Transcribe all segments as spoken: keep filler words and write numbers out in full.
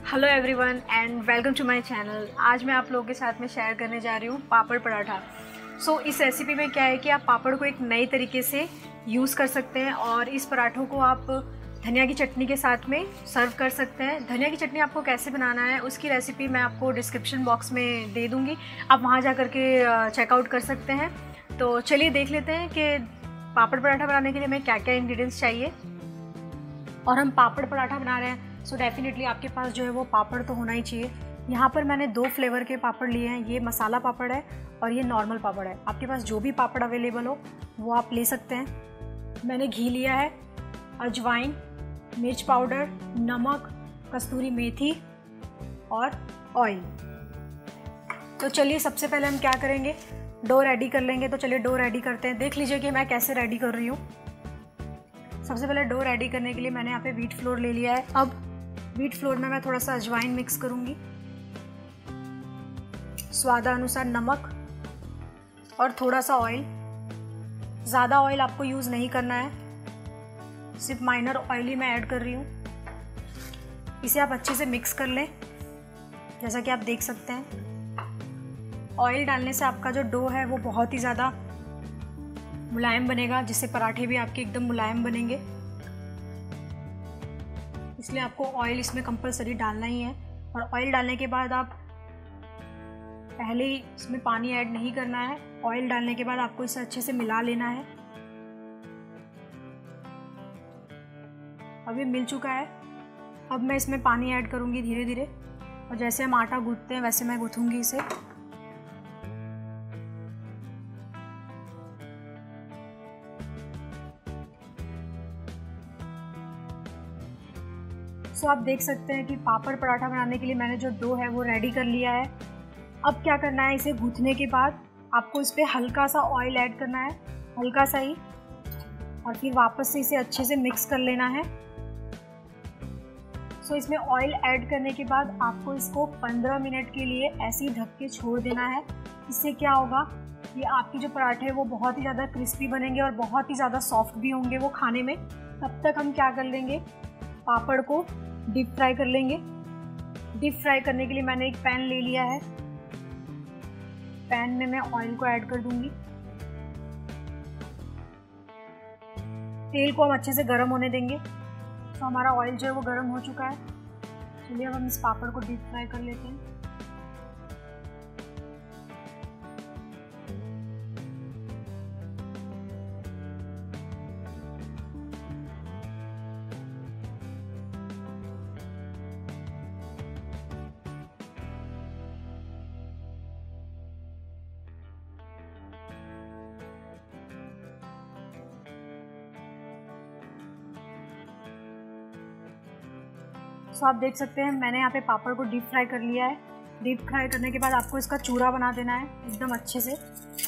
Hello everyone and welcome to my channel. आज मैं आप लोगों के साथ में शेयर करने जा रही हूँ पापड़ पराठा। सो so, इस रेसिपी में क्या है कि आप पापड़ को एक नए तरीके से यूज़ कर सकते हैं और इस पराठों को आप धनिया की चटनी के साथ में सर्व कर सकते हैं। धनिया की चटनी आपको कैसे बनाना है उसकी रेसिपी मैं आपको डिस्क्रिप्शन बॉक्स में दे दूँगी, आप वहाँ जा कर के चेकआउट कर सकते हैं। तो चलिए देख लेते हैं कि पापड़ पराठा बनाने के लिए हमें क्या क्या इंग्रेडिएंट्स चाहिए। और हम पापड़ पराठा बना रहे हैं सो so डेफिनेटली आपके पास जो है वो पापड़ तो होना ही चाहिए। यहाँ पर मैंने दो फ्लेवर के पापड़ लिए हैं, ये मसाला पापड़ है और ये नॉर्मल पापड़ है। आपके पास जो भी पापड़ अवेलेबल हो वो आप ले सकते हैं। मैंने घी लिया है, अजवाइन, मिर्च पाउडर, नमक, कस्तूरी मेथी और ऑयल। तो चलिए सबसे पहले हम क्या करेंगे, डो रेडी कर लेंगे। तो चलिए डो रेडी करते हैं। देख लीजिए कि मैं कैसे रेडी कर रही हूँ। सबसे पहले डो रेडी करने के लिए मैंने यहाँ पे व्हीट फ्लोर ले लिया है। अब व्हीट फ्लोर में मैं थोड़ा सा अजवाइन मिक्स करूँगी, स्वादानुसार नमक और थोड़ा सा ऑयल। ज़्यादा ऑयल आपको यूज़ नहीं करना है, सिर्फ माइनर ऑयल ही मैं ऐड कर रही हूँ। इसे आप अच्छे से मिक्स कर लें जैसा कि आप देख सकते हैं। ऑयल डालने से आपका जो डो है वो बहुत ही ज़्यादा मुलायम बनेगा, जिससे पराठे भी आपके एकदम मुलायम बनेंगे। इसलिए आपको ऑयल इसमें कंपलसरी डालना ही है। और ऑयल डालने के बाद आप पहले ही इसमें पानी ऐड नहीं करना है। ऑयल डालने के बाद आपको इसे अच्छे से मिला लेना है। अब ये मिल चुका है। अब मैं इसमें पानी ऐड करूँगी धीरे धीरे, और जैसे हम आटा गूंथते हैं वैसे मैं गूंथूंगी इसे। सो so, आप देख सकते हैं कि पापड़ पराठा बनाने के लिए मैंने जो डो है वो रेडी कर लिया है। अब क्या करना है, इसे गूंथने के बाद आपको इस पर हल्का सा ऑयल ऐड करना है, हल्का सा ही, और फिर वापस से इसे अच्छे से मिक्स कर लेना है। सो so, इसमें ऑयल ऐड करने के बाद आपको इसको पंद्रह मिनट के लिए ऐसे ही ढक के छोड़ देना है। इससे क्या होगा, ये आपके जो पराठे हैं वो बहुत ही ज़्यादा क्रिस्पी बनेंगे और बहुत ही ज़्यादा सॉफ्ट भी होंगे वो खाने में। तब तक हम क्या कर लेंगे, पापड़ को डीप फ्राई कर लेंगे। डीप फ्राई करने के लिए मैंने एक पैन ले लिया है। पैन में मैं ऑयल को ऐड कर दूंगी। तेल को हम अच्छे से गर्म होने देंगे। तो हमारा ऑयल जो है वो गर्म हो चुका है। चलिए अब हम इस पापड़ को डीप फ्राई कर लेते हैं। सो आप देख सकते हैं मैंने यहाँ पे पापड़ को डीप फ्राई कर लिया है। डीप फ्राई करने के बाद आपको इसका चूरा बना देना है एकदम अच्छे से।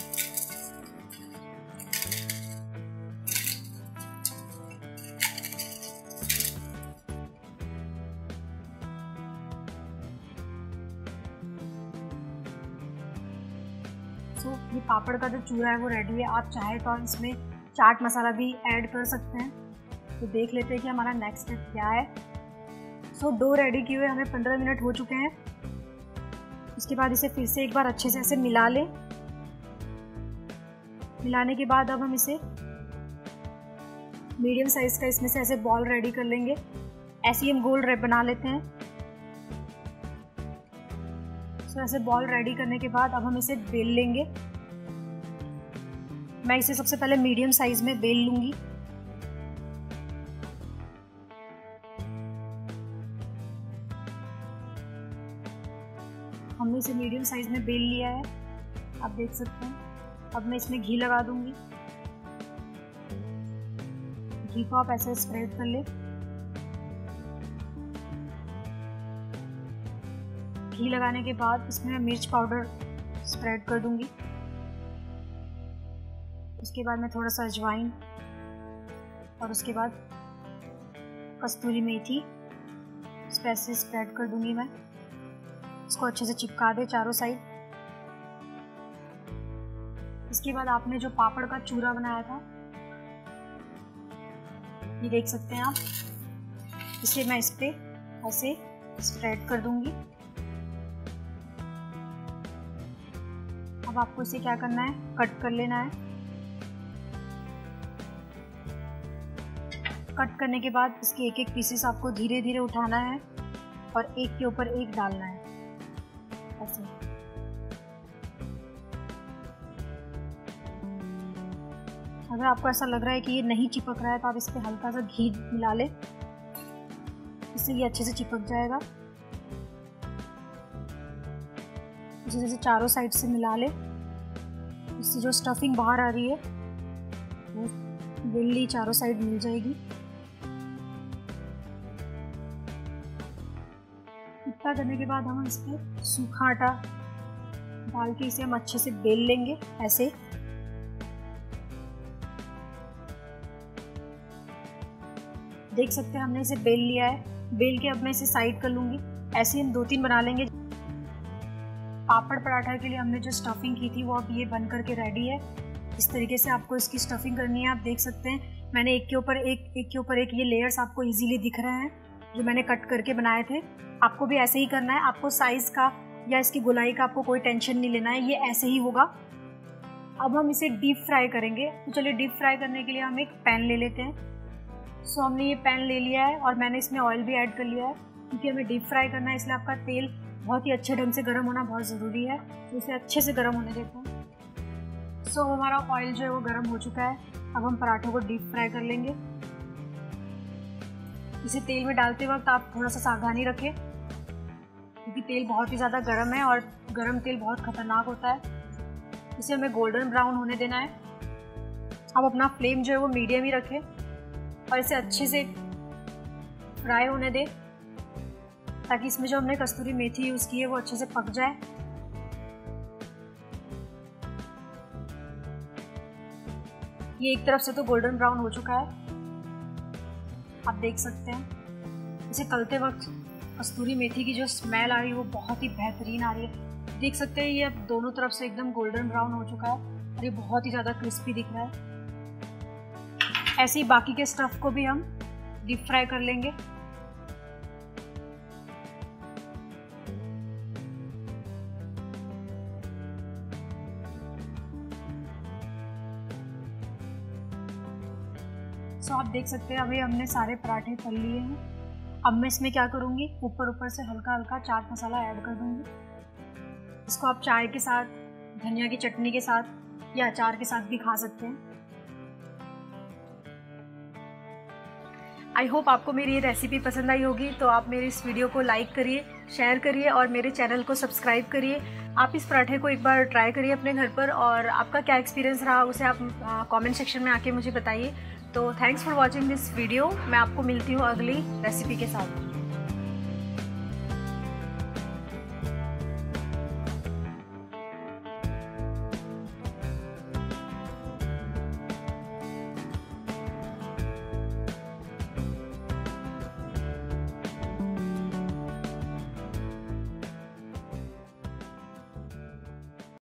सो ये पापड़ का जो चूरा है वो रेडी है। आप चाहे तो इसमें चाट मसाला भी ऐड कर सकते हैं। तो देख लेते हैं कि हमारा नेक्स्ट स्टेप क्या है। सो so, डो रेडी किए हुए हमें पंद्रह मिनट हो चुके हैं। उसके बाद इसे फिर से एक बार अच्छे से ऐसे मिला लें। मिलाने के बाद अब हम इसे मीडियम साइज का इसमें से ऐसे बॉल रेडी कर लेंगे। ऐसे ही हम गोल रेड बना लेते हैं। सो so, ऐसे बॉल रेडी करने के बाद अब हम इसे बेल लेंगे। मैं इसे सबसे पहले मीडियम साइज में बेल लूँगी। हमने इसे मीडियम साइज में बेल लिया है, आप देख सकते हैं। अब मैं इसमें घी लगा दूंगी। घी को आप ऐसे स्प्रेड कर ले। घी लगाने के बाद इसमें मैं मिर्च पाउडर स्प्रेड कर दूंगी। उसके बाद मैं थोड़ा सा अजवाइन और उसके बाद कस्तूरी मेथी इस पे ऐसे स्प्रेड कर दूंगी। मैं इसको अच्छे से चिपका दे चारों साइड। इसके बाद आपने जो पापड़ का चूरा बनाया था ये देख सकते हैं आप, इसे मैं इस पे ऐसे स्प्रेड कर दूंगी। अब आपको इसे क्या करना है, कट कर लेना है। कट करने के बाद इसके एक एक पीसेस आपको धीरे धीरे उठाना है और एक के ऊपर एक डालना है ऐसे। अगर आपको ऐसा लग रहा है कि ये नहीं चिपक रहा है तो आप इस पर हल्का सा घी मिला लें, इससे ये अच्छे से चिपक जाएगा। इसे जैसे चारों साइड से मिला लें, इससे जो स्टफिंग बाहर आ रही है वो बिल्ली चारों साइड मिल जाएगी। इतना करने के बाद हम इस पर सूखा आटा डाल के इसे हम अच्छे से बेल लेंगे ऐसे। देख सकते हैं हमने इसे बेल लिया है। बेल के अब मैं इसे साइड कर लूँगी। ऐसे ही हम दो तीन बना लेंगे। पापड़ पराठा के लिए हमने जो स्टफिंग की थी वो अब ये बन करके रेडी है। इस तरीके से आपको इसकी स्टफिंग करनी है। आप देख सकते हैं मैंने एक के ऊपर एक एक के ऊपर एक ये लेयर्स आपको इजीली दिख रहे हैं जो मैंने कट करके बनाए थे। आपको भी ऐसे ही करना है। आपको साइज़ का या इसकी गोलाई का आपको कोई टेंशन नहीं लेना है, ये ऐसे ही होगा। अब हम इसे डीप फ्राई करेंगे। तो चलिए डीप फ्राई करने के लिए हम एक पैन ले लेते हैं। सो हमने ये पैन ले लिया है और मैंने इसमें ऑयल भी ऐड कर लिया है क्योंकि हमें डीप फ्राई करना है, इसलिए आपका तेल बहुत ही अच्छे ढंग से गर्म होना बहुत ज़रूरी है। तो इसे अच्छे से गर्म होने देते हैं। सो हमारा ऑयल जो है वो गर्म हो चुका है। अब हम पराठों को डीप फ्राई कर लेंगे। इसे तेल में डालते वक्त आप थोड़ा सा सावधानी रखें क्योंकि तेल बहुत ही ज़्यादा गर्म है और गर्म तेल बहुत ख़तरनाक होता है। इसे हमें गोल्डन ब्राउन होने देना है। अब अपना फ्लेम जो है वो मीडियम ही रखें और इसे अच्छे से फ्राई होने दें ताकि इसमें जो हमने कस्तूरी मेथी यूज़ की है वो अच्छे से पक जाए। ये एक तरफ से तो गोल्डन ब्राउन हो चुका है, आप देख सकते हैं। इसे तलते वक्त कस्तूरी मेथी की जो स्मेल आ रही है वो बहुत ही बेहतरीन आ रही है। देख सकते हैं ये अब दोनों तरफ से एकदम गोल्डन ब्राउन हो चुका है और ये बहुत ही ज़्यादा क्रिस्पी दिख रहा है। ऐसे ही बाकी के स्टफ़ को भी हम डीप फ्राई कर लेंगे। सो आप देख सकते हैं अभी हमने सारे पराठे तल लिए हैं। अब मैं इसमें क्या करूँगी, ऊपर ऊपर से हल्का हल्का चाट मसाला ऐड कर दूँगी। इसको आप चाय के साथ, धनिया की चटनी के साथ या अचार के साथ भी खा सकते हैं। आई होप आपको मेरी ये रेसिपी पसंद आई होगी। तो आप मेरी इस वीडियो को लाइक करिए, शेयर करिए और मेरे चैनल को सब्सक्राइब करिए। आप इस पराठे को एक बार ट्राई करिए अपने घर पर और आपका क्या एक्सपीरियंस रहा उसे आप कमेंट सेक्शन में आके मुझे बताइए। तो thanks for watching this video. मैं आपको मिलती हूँ अगली रेसिपी के साथ।